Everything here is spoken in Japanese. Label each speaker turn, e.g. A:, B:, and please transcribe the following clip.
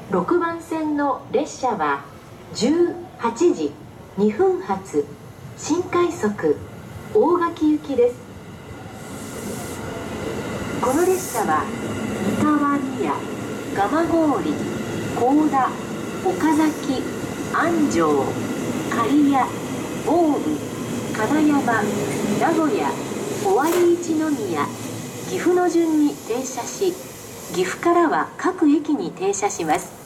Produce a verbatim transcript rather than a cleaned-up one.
A: ろくばん線の列車はじゅうはちじにふん発新快速大垣行きです。この列車は三河宮、蒲郡、甲田、岡崎、安城、刈谷、大府、金山、名古屋、尾張一宮、岐阜の順に停車し、岐阜からは各駅に停車します。